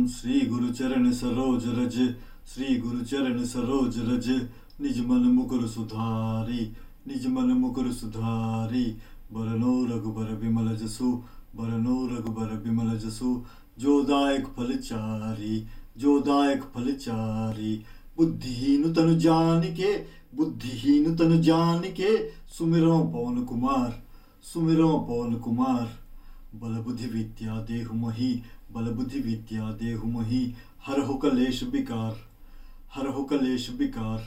श्री गुरु चरण सरोज रज, श्री गुरु चरण सरोज रज। निज मन मुकुर सुधारी, निज मन मुकुर सुधारी। बरनो रघुबर विमल जसु, बरनो रघुबर विमल जसु। जोदायक फल चारी, जोदायक फल चारी। बुद्धिहीन तनु जानिके, बुद्धिहीन तनु जानिके। सुमिरो पवन कुमार, सुमिरो पवन कुमार। बल बुद्धि विद्या देहु मही, बल बुद्धि विद्या देहु मही। हरहु कलेश विकार, हरहु कलेश विकार।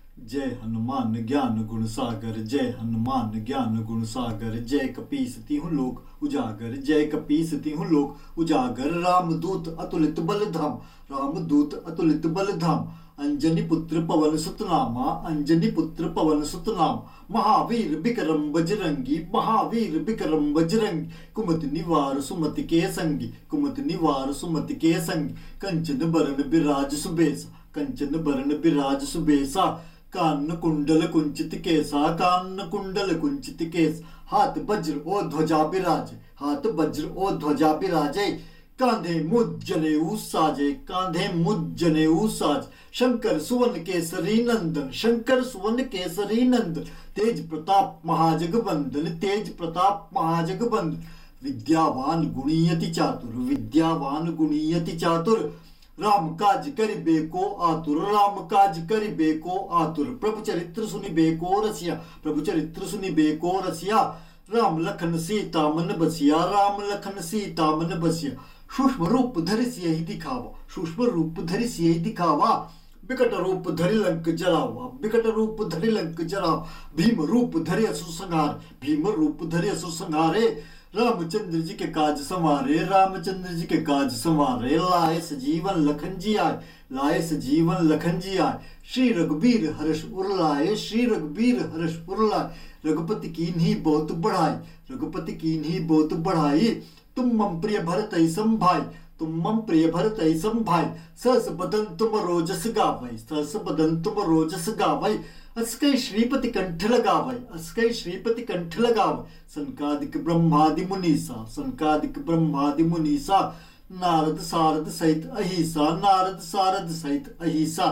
जय हनुमान ज्ञान गुण सागर, जय हनुमान ज्ञान गुण सागर। जय कपीस तिहुँ लोक उजागर, जय कपीस तिहुँ लोक उजागर। रामदूत अतुलित बल धाम, रामदूत अतुलित बल धाम। अंजनी पुत्र पवन सुत नामा, अंजनी पुत्र पवन सुत नाम। महावीर विक्रम बजरंगी, महावीर विक्रम बजरंगी। कुमति निवार सुमति के संगी, कुमति निवार सुमति के संगी। कंचन बरन बिराज सुबेसा, कंचन बरन बिराज सुबेसा। कान कुंडल कुंचित केसा, कान कुंडल कुंचित केस। हाथ वज्र ओ ध्वजा बिराजे, हाथ वज्र ओ ध्वजा बिराजे। कांधे मुझ जनेऊ साजे, कांधे मुझ जनेऊ साज। शंकर सुवन केसरी नंदन, शंकर सुवन केसरी नंदन। तेज प्रताप महाजगबंदन, तेज प्रताप महाजगबंदन। विद्यावान गुणीयति चातुर, विद्यावान गुणीयति चातुर। राम काज करिबे को आतुर, राम काज करिबे को आतुर। प्रभु चरित्र सुनिबे को रसिया, प्रभु चरित्र सुनिबे को रसिया। राम लखन सीता मन बसिया, राम लखन सीता मन बसिया। सूक्ष्म रूप धरि सियहि दिखावा, सूक्ष्म रूप धरि सियहि दिखावा। विकट रूप धरि लंक जरावा, विकट रूप धरि लंक जरावा। भीम रूप धरि असुर संहार, भीम रूप धरि असुर संहारे। रामचंद्र जी के काज संवारे, रामचंद्र जी के काज संवारे। लाए सजीवन लखन जी आए, लाए सजीवन लखन जी आए। श्री रघुबीर हर्ष उर लाए, श्री रघुबीर हर्ष उर लाए। रघुपति कीन्ही बहुत बढ़ाई, रघुपति कीन्ही बहुत बढ़ाई। तुम मम प्रिय भरतहि संभाई, तुम मम प्रिय भरतहि संभाई। सहस बदन तुम रोजस गावै, सहस बदन तुम रोजस गावै। अस्कै श्रीपति कंठ लगावै, अस्कै श्रीपति कंठ लगावै। सनकादिक ब्रह्मादि मुनीसा, सनकादिक ब्रह्मादि मुनीसा। नारद सारद सहित अहिसा, नारद सारद सहित अहिसा।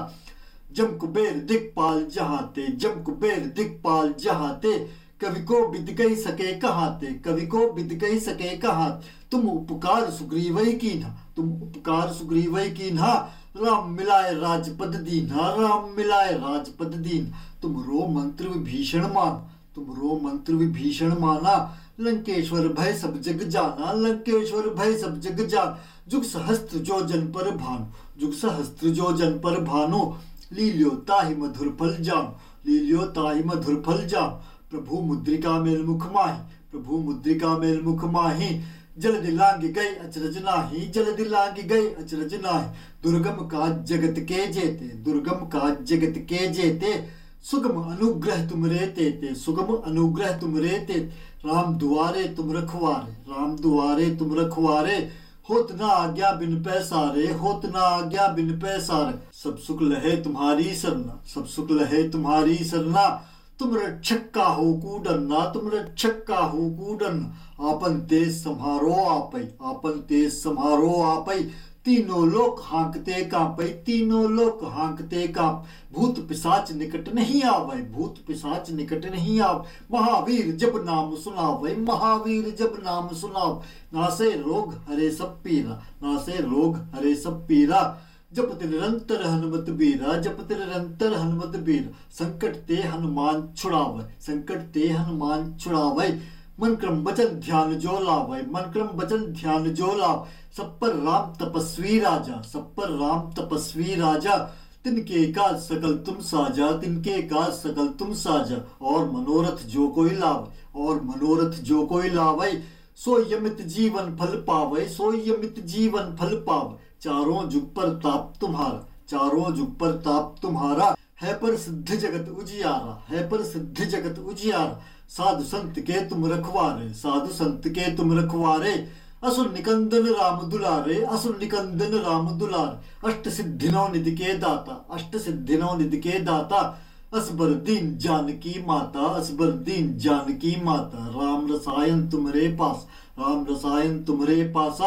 जम कुबेर दिक्पाल जहाते, जम कुबेर दिक्पाल जहाते। कवि को बिद कही सके कहाते, कवि को बिद कही सके कहात। तुम उपकार सुग्रीवै कीन्हा, तुम उपकार सुग्रीवै कीन्हा। राम मिलाए राजपद दीन्हा, राम मिलाए राजपद दीन। तुम रो मंत्र विभीषण मान, तुम रो मंत्र विभीषण माना। लंकेश्वर भय सब जग जाना, लंकेश्वर भय सब जग जान। जुग सहस्त्र जो जन पर भानु, जुग सहस्त्र जो जन पर भानु। लील्यो ताहि मधुर फल जान, लील्यो ताहि मधुर फल जान। प्रभु मुद्रिका मेल मुख माही, प्रभु मुद्रिका मेल मुख माही। जल्दी लांग गई अचरज नाही, जल्दी लांग गई अचरज नाही। दुर्गम काज जगत के जेते, दुर्गम काज जगत के जेते। सुगम अनुग्रह तुम रे तेते, सुगम अनुग्रह तुम रे तेते। राम दुआरे तुम रखवारे, राम दुआरे तुम रखवारे। होत ना आज्ञा बिन पैसारे, होत ना आज्ञा बिन पैसारे। सब सुख लहे तुम्हारी सरना, सब सुख लहे तुम्हारी सरना। तुम रक्षक का हो कूडन्ना, तुम रक्षक का हो कूडन्ना। आपन तेज संहारो आपै, आपन तेज संहारो आपै। तीनों लोक हाँकते कांपै, तीनों लोक हाँकते कांप। भूत पिशाच निकट नहीं आवै, भूत पिशाच निकट नहीं आव। महावीर जब नाम सुनावै, महावीर जब नाम सुनाव। नासे रोग हरे सब पीरा, नासे रोग हरे सब पीरा। जपत निरंतर हनुमत बीरा, जपत निरंतर हनुमत बीरा। संकट ते हनुमान छुड़ावै, संकट ते हनुमान छुड़ावै। मन क्रम वचन ध्यान जो लावै, मन क्रम वचन ध्यान जो लाव। सब पर राम तपस्वी राजा, सब पर राम तपस्वी राजा। तिनके काज सकल तुम साजा, तिनके काज सकल तुम साजा। और मनोरथ जो कोई लावै, और मनोरथ जो कोई लावै। सो यमित जीवन फल पावै, सो यमित जीवन फल पावै। चारों जुग पर ताप तुम्हारा, चारों जुग पर ताप तुम्हारा। है पर सिद्ध जगत उजियारा, है पर सिद्ध जगत उजियारा। साधु संत के तुम रखवारे, साधु संत के तुम रखवारे। असुर निकंदन राम दुलारे, असुर निकंदन राम दुलारे। अष्ट सिद्धिनों निधि के दाता, अष्ट सिद्धिनों निधि के दाता। असबर दीन जानकी माता, असबर दीन जानकी माता। राम रसायन तुम्हारे पास, राम रसायन तुम्हारे पासा।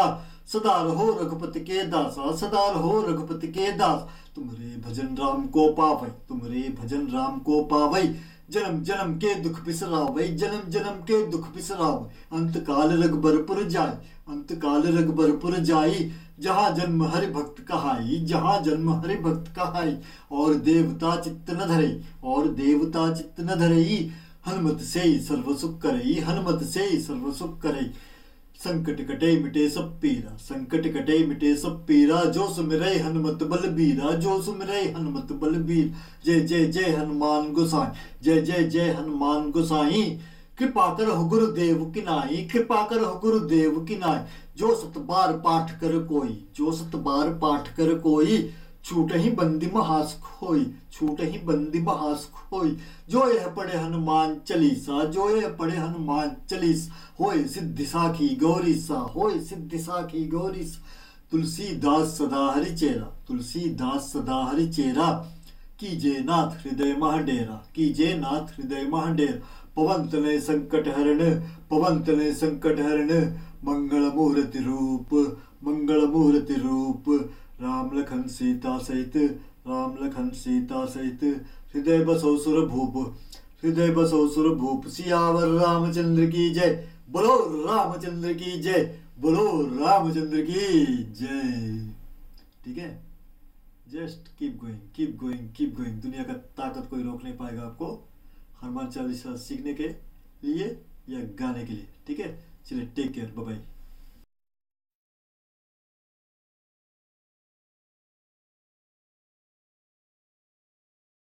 सदा रहो रघुपति के दासा, सदा रहो रघुपति के दास। तुम्हारे भजन राम को पावै, तुम्हारे भजन राम को पावै। जन्म जन्म के दुख बिसरावै, जन्म जन्म के दुख बिसरावै। अंत काल रघुबरपुर जाय, अंत काल रघुबरपुर जाई। जहाँ जन्म हरि भक्त कहाई, जहाँ जन्म हरि भक्त कहाई। और देवता चित्त न धरई, और देवता चित्त न धरई। हनुमत से सर्व सुख करई, हनुमत से सर्व सुख करई। संकट कटे मिटे सब पीरा, संकट कटे मिटे सब पीरा। जो सुमिरै हनुमत बलबीरा, जो सुमिरै हनुमत बलबीर। जय जय जय हनुमान गोसाई, जय जय जय हनुमान गोसाई। कृपा करहु गुरुदेव की नाई, कृपा करहु गुरुदेव की नाई। जो सत बार पाठ कर कोई, जो सत बार पाठ कर कोई। छूट ही बंदी महास खोई, छूट ही बंदी महास खोई। जो यह पढ़े हनुमान चालीसा, जो यह पढ़े हनुमान चालीसा। होय सिद्धि साखी गौरी सा, होय सिद्धि साखी गौरी सा। तुलसीदास सदा हरि चेरा, तुलसीदास सदा हरि चेरा। कीजे नाथ हृदय महडेरा, कीजे नाथ हृदय महडेरा। पवन तनय संकट हरण, पवन तनय संकट हरण। मंगल मूर्ति रूप, मंगल मूर्ति रूप। राम लखन सीता सहित, राम लखन सीता सहित। हृदय बसो सुर भूप, हृदय बसो सुर भूप। सियावर रामचंद्र की जय, बोलो रामचंद्र की जय, बोलो रामचंद्र की जय। ठीक है, just keep going, keep going, keep going. दुनिया का ताकत कोई रोक नहीं पाएगा आपको हनुमान चालीसा सीखने के लिए या गाने के लिए। ठीक है, चलिए टेक केयर, बाय बाय।